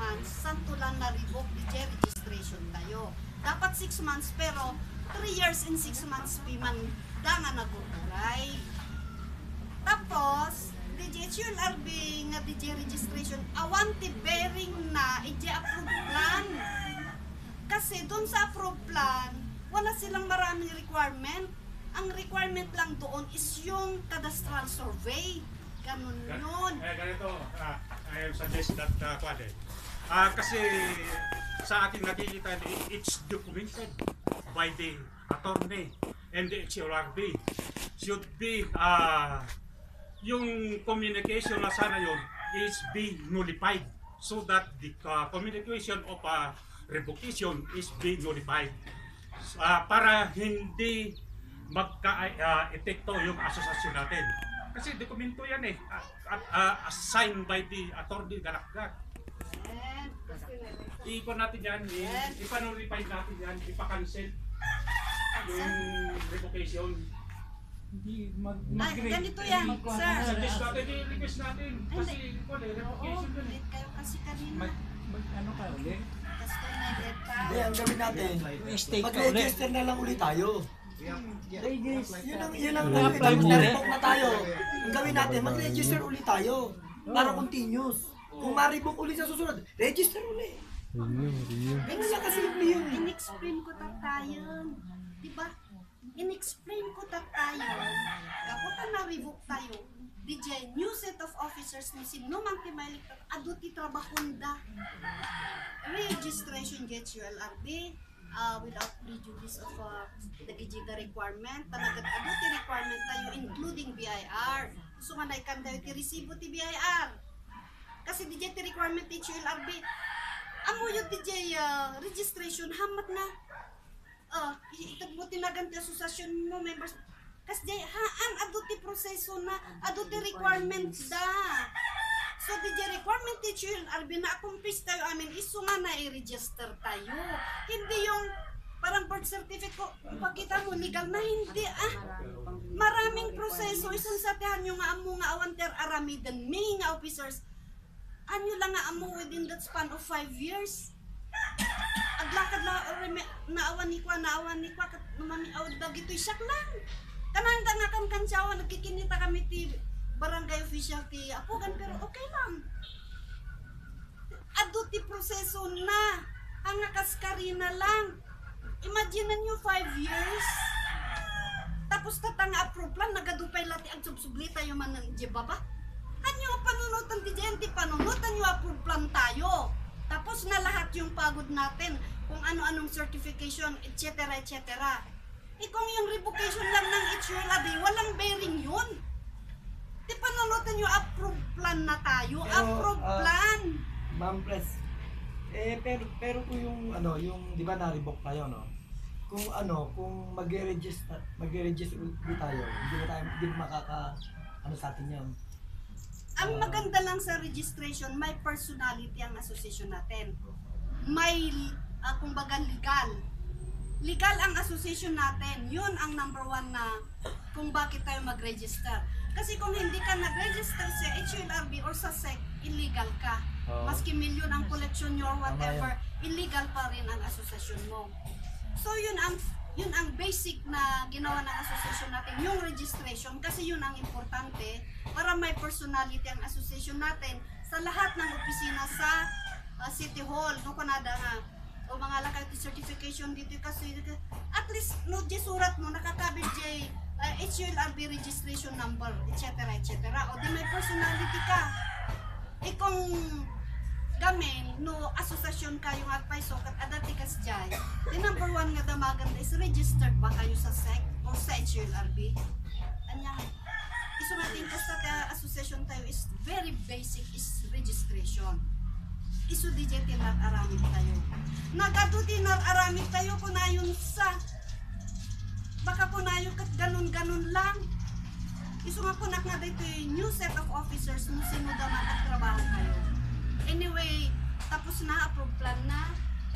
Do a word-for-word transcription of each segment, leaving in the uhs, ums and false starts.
months, santulan na revoke di registration tayo. Dapat six months pero three years and six months piman da nga naguguray. Tapos, D J H U L R B nga D J registration, awan ti bearing na i D J approved plan. Kasi doon sa approved plan, wala silang maraming requirement. Ang requirement lang doon is yung cadastral survey. Ganun yun. Eh, ganito, uh, I suggest that uh, kwade. Uh, kasi sa ating nakikita, it's documented by the attorney and the H U L R B. Should be, uh, yung communication na sana yun is being nullified so that the uh, communication of uh, revocation is being nullified. Uh, para hindi magka-epekto uh, yung asosasyon natin. Kasi dokumento yan eh, uh, uh, assigned by the attorney Galakgat. I-ipon natin yan, ipanulipay natin yan, ipakancel yung revocation. Hindi mag... Ay, ganito yan, sir. Suggest natin, i-request natin. Kasi, kung eh, revocation yun eh. Kayo kasi kanina. Mag, mag ano ka ulit? Tapos kayo na-let ka. Hindi, ang gawin natin, Stay ka ulit. mag-register na lang ulit tayo. Register. Yun ang, yun ang, Na-apply mo na-revoke na tayo. Ang gawin natin, mag-register ulit tayo. Para continuous. Kung ma-revoke ulit sa susunod, register ulit. Ganun lang kasi yung yun. In-explain ko ta tayo. Diba? In-explain ko ta tayo. Kaputa na-revoke tayo. D J, new set of officers ni sino mang timailik aduti trabahunda. Registration H U L R B uh, without prejudice of uh, the Gijiga requirement. Talagang aduti requirement tayo including B I R. Gusto nga na ikan tayo ti resibo ti B I R. Kasi D J ti requirement H U L R B. Amo yung D J uh, registration hamat na. Uh, ito mo tinagan ti asosasyon mo members. Kasi di, haan, aduti proseso na, aduti requirement da. So, di requirement H U L R B na accomplish tayo amin, iso nga na i-register tayo. Hindi yung parang birth certificate ko, ipakita mo, legal na hindi ah. Maraming proseso, isang satihan yung nga amo nga awanter aramidan, may nga officers, anyo lang nga amo within that span of five years. Aglakad lang, naawan ni kwa, naawan ni kwa, numami awad dag ito'y siyak lang. Kanang nga kan kansyawa, nagkikinita kami ti barangay official ti Apugan, pero okay lang. Ado ti proseso na, ang nakaskarina lang. Imagine nyo five years, tapos tatang approve plan, nagadupay lati ang subsublita yung man ng jebaba. Anyo panunutan ti jenti, panunutan yung approve plan tayo. Tapos na lahat yung pagod natin, kung ano-anong certification, et cetera et cetera. Eh kung yung revocation lang ng H U L R B, walang bearing yun. Di panunutan yung approve plan na tayo, Pero, approve uh, plan. Ma'am Pres, eh pero, pero kung yung ano, yung di ba na-revoke tayo, no? Kung ano, kung mag-register, mag-register ulit tayo, hindi na tayo, hindi makaka, ano sa atin yan. Ang maganda lang sa registration, may personality ang association natin. May, uh, kumbaga legal. Legal ang association natin. Yun ang number one na kung bakit tayo mag-register. Kasi kung hindi ka nag-register sa H U L R B or sa S E C, illegal ka. Oh. Maski million ang collection nyo or whatever, illegal pa rin ang association mo. So yun ang yun ang basic na ginawa ng association natin, yung registration, kasi yun ang importante para may personality ang association natin sa lahat ng opisina sa uh, City Hall. No, kunada nga, o mga lakay certification dito kasi at least no di surat mo nakakabit J uh, H U L R B registration number, et cetera et cetera. O di may personality ka. Eh kung gamin no asosasyon kayo nga pay sokat adati kas jay. The number one nga damagan is registered ba kayo sa S E C o sa H U L R B? Anya iso natin kasta ta association tayo is very basic is registration. Isu D J tinar aramid tayo. Nagado tinar aramid tayo kung ayon sa baka po na yung ganun-ganun lang. Isu nga po nakna dito yung new set of officers nung sino daman at trabaho kayo. Anyway, tapos na, approve plan na.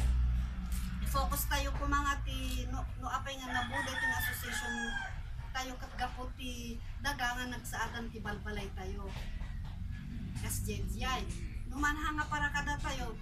Focus tayo po mga ti, no, no apay nga nabuday ting association tayo katgapo ti dagangan nagsaadan ti balbalay tayo. Kas J J I. Numanha nga para kada tayo, dagi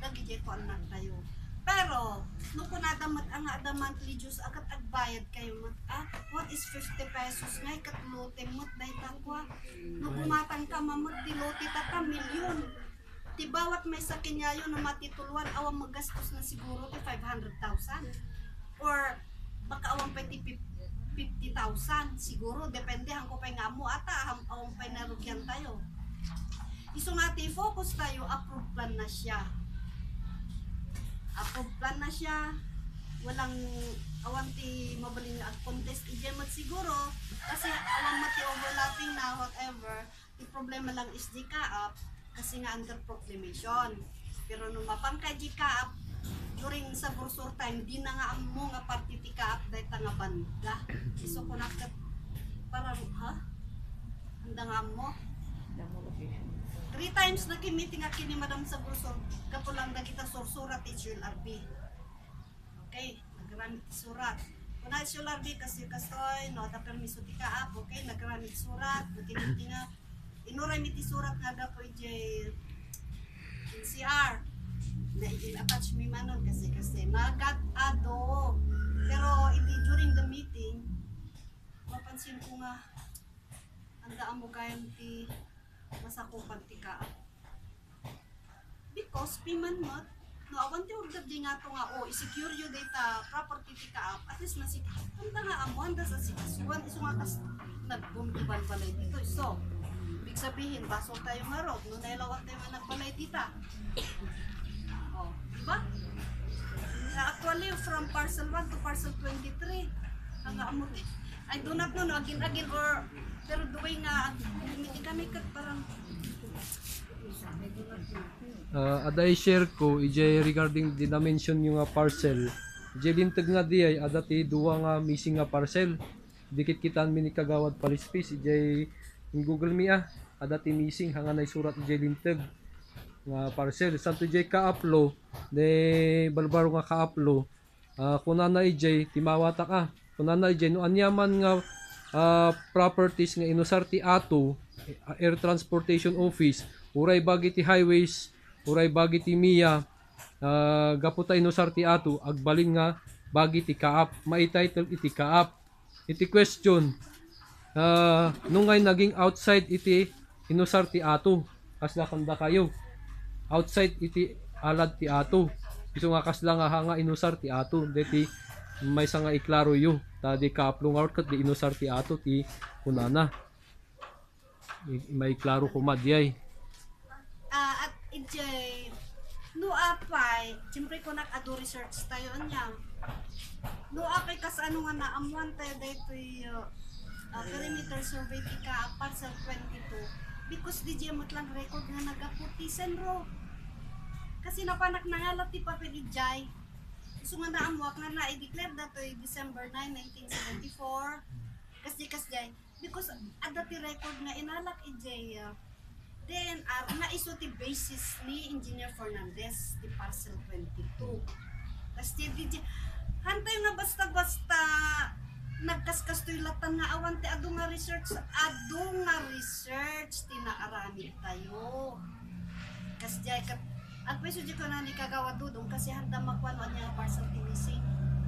kuan na tayo. Pero, no kung nadamat ang ada monthly dues, agad agbayad kayo mat, ah, what is fifty pesos ngay, katlote mo, dahil takwa. No kumatang ka mamot, tilote tata, milyon. Ti bawat may sakin yayo na matituluan, awang magastos na siguro ti five hundred thousand. Or, baka awang pa ti fifty thousand, siguro, depende hang ko pa nga mo, ata, hang awang pa narugyan tayo. Iso nga ti focus tayo, approved plan na siya. Approved plan na siya, walang awan ti mabalin nga contest ijemat siguro, kasi awan mati overlapping na whatever, yung problema lang is di ka-up, kasi nga under proclamation. Pero nung mapang ka di ka-up, during sa bursor time, di na nga mo nga party ti ka-up dahil nga banda. So kung nakat, parang, ha? Handa nga mo? Three times na kimiting nga kini Madam sa bursor, kapulang na kita sursurat ti H L R B. Okay, nagramit ti surat. Kung na H L R B kasi kastoy, no, ta permiso ti kaap, okay, nagramit surat, kini nga, inuray mi ti surat nga da po ij N C R. Na i-attach mi manon kasi kasi nagad-ado. Pero iti during the meeting, mapansin ko nga, andaan mo kayan ti masakupan ti kaap. Because piman mat, no, awan ti order di nga to nga, oh, i-secure yung data property ti kaap, at least masik, handa nga amo, handa sa sikasuan, iso nga kas nagbumdiban balay dito. So, ibig sabihin, baso tayo nga road, no, nailawat tayo nga nagbalay tita. Oh, diba? Na actually, from parcel one to parcel twenty-three, hanga amo ti. I do not know, no, again, again, or, pero the way nga, hindi kami kat parang, Uh, ada i-share ko ije regarding the dimension yung nga parcel. Ije lintag nga di ay ada ti duwa nga missing nga parcel. Dikit kitaan mi ni kagawad palispis ije in Google mi ah ada ti missing hanga nay surat ije lintag nga parcel. Santo ije ka-uplo de balbaro nga ka-uplo. Uh, kunana ije timawata ka. Kunana ije no anyaman nga uh, properties nga inusar ti ato Air Transportation Office, uray bagi ti highways, uray bagi ti M I A, uh, gaputa inusar ti ato, agbalin nga bagi ti kaap, mai-title iti kaap. Iti question, uh, nung ngay naging outside iti inusar ti ato, kasla kanda kayo, outside iti alad ti ato, iso nga kasla nga hanga inusar ti ato, deti may sa nga iklaro yu, tadi kaaplong out kat di inusar ti ato ti kunana. May klaro ko madyay. ah, at ijay, no apay, siyempre ko nag-ado research tayo niya. No apay kas ano nga naamuan tayo dito yung uh, perimeter survey tika parcel twenty-two. Because di jemot lang record nga nagaputisan ro. Kasi napanak na nga lati papel ijay. So nga naamuak nga na i-declare dato December ninth, nineteen seventy-four. Kasi kasjay, because ada ti record nga inalak ijay uh, then uh, naiso ti basis ni Engineer Fernandez ti parcel twenty-two. Kasi di hantay nga basta-basta nagkaskas to'y latan nga awan ti adu nga research, adu nga research tinaaramid tayo. Kasi jay kat agpeso di ko na ni kagawa dudong kasi handa makuha niya nga parcel ti missing.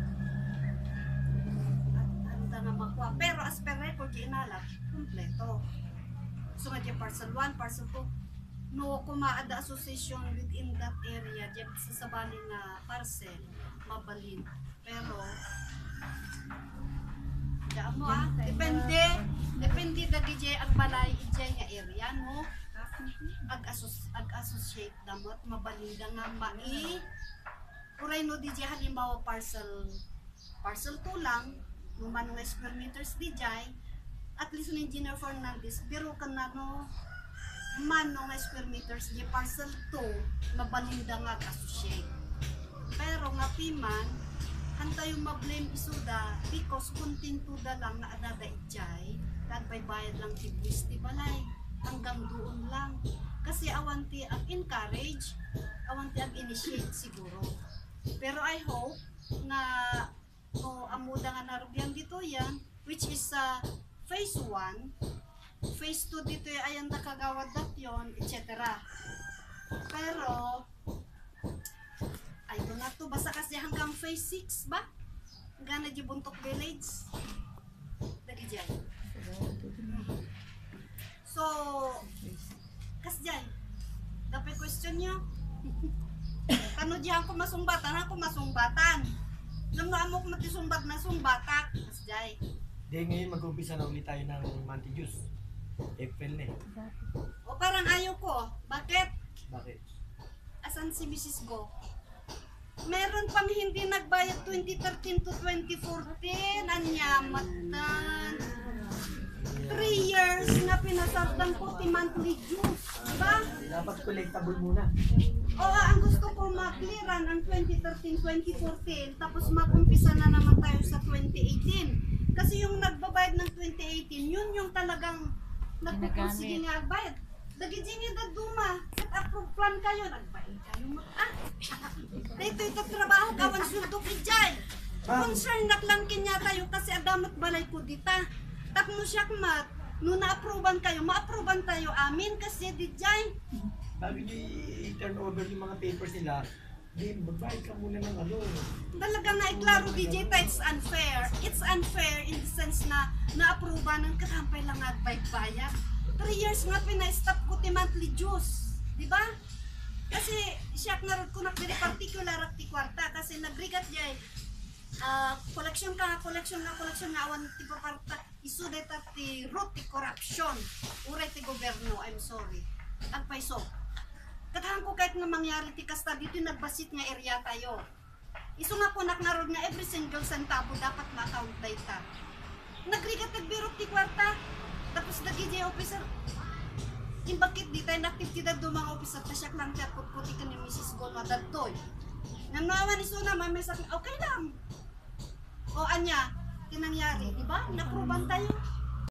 Handa nga makuha. Pero as per record di inalak, kompleto. So nga di parcel one, parcel two, no kumaada association within that area, di sa sabali nga parcel, mabalin. Pero, daan mo ah, depende, depende dagi di ang balay ijay nga area, no? Ag-associate damot, mabalin da nga mai, uray no di di halimbawa parcel, parcel two lang, numan nga square meters di jay, at least ni Engineer Fernandez, biro ka na no, man no nga square meters, di parcel two, mabalinda nga associate. Pero nga piman, hanta yung mablame isuda, because kuntintuda lang na adada ijay, kagbay bayad lang tibwis ti balay, hanggang doon lang. Kasi awanti ang encourage, awanti ang initiate siguro. Pero I hope na o amuda nga narugyan dito yan, which is uh, phase one, phase two dito yung ayan nakagawad dat yun, et cetera. Pero, asa kasi hanggang phase six ba? Hanggang na di Buntok Village. Dagi dyan. So, kas dyan, dapat question nyo. Kano diyan ko masumbatan, ako masumbatan. Alam na mo kung matisumbat na sumbatak. Kas dyan. Di ngayon mag-umpisa na ulit tayo ng Monte Juice. April na eh. O parang ayaw ko. Bakit? Bakit? Asan si Missus Go? Meron pang hindi nagbayad twenty thirteen to twenty fourteen. Anyamatan. Three years na pinasartan ko ti monthly dues. Diba? Dapat collectable muna. O ang gusto ko makliran ang twenty thirteen twenty fourteen tapos makumpisa na naman tayo sa twenty eighteen. Kasi yung nagbabayad ng twenty eighteen, yun yung talagang nagpupursige nga agbayad. Dagiti nga daduma, set approve plan kayo, nagbayad kayo mo. Ah, dito ito trabaho kawan suldok ijay. Concern nak lang kinya tayo kasi adamat balay ko dita. Tapno siya mat, no na-approvean kayo, ma-approvean tayo amin kasi dijay. Bago nyo i-turn over yung mga papers nila, di magbayad ka muna ng ano. Talaga na iklaro D J ta, it's unfair. It's unfair in the sense na na-approvean ng katampay lang at bayad. Three years nga pina-stop ko ti monthly dues. Di ba? Kasi siya narod ko na very particular at ti kwarta kasi nagrigat jay. Uh, collection ka, collection na, collection na awan ti paparta isudet at ti root ti corruption. Uray ti gobyerno, I'm sorry. Agpaiso. Katahan ko kahit na mangyari ti kasta dito nagbasit nga area tayo. Iso nga po naknarod nga every single centavo dapat ma-account data. Nagrigat nagbiro ti kwarta. Tapos nag-D J officer. Yung bakit di tayo naktitidad do mga officer ta siya lang tiyak puti ka ni Missus Go madadtoy. Nanawa ni Suna may may sabi, okay lang. O anya, tinangyari, di ba? Naproban tayo.